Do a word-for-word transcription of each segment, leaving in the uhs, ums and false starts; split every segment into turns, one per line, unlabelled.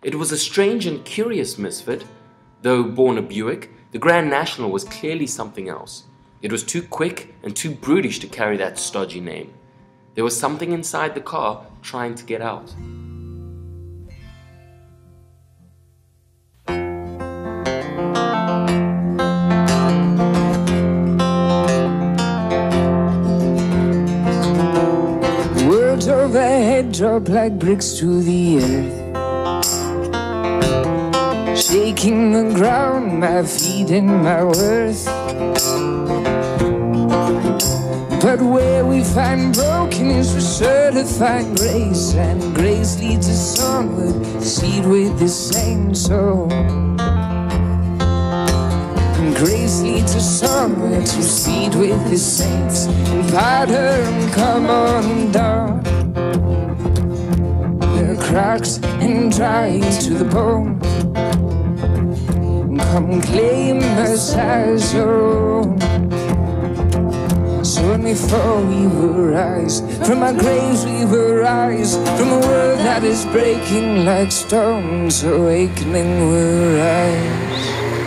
It was a strange and curious misfit. Though born a Buick, the Grand National was clearly something else. It was too quick and too brutish to carry that stodgy name. There was something inside the car trying to get out.
Words overhead drop like bricks to the earth, shaking the ground, my feet and my worth. But where we find broken is we're sure to find grace, and grace leads us onward, seed with the same soul. And grace leads us onward to seed with the saints, and powder and come on down. The cracks and dry to the bone, come claim us as your own. So when we fall we will rise, from our graves we will rise, from a world that is breaking like stones, awakening will rise.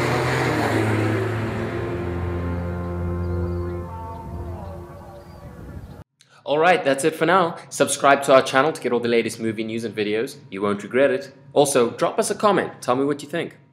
Alright, that's it for now. Subscribe to our channel to get all the latest movie news and videos. You won't regret it. Also, drop us a comment. Tell me what you think.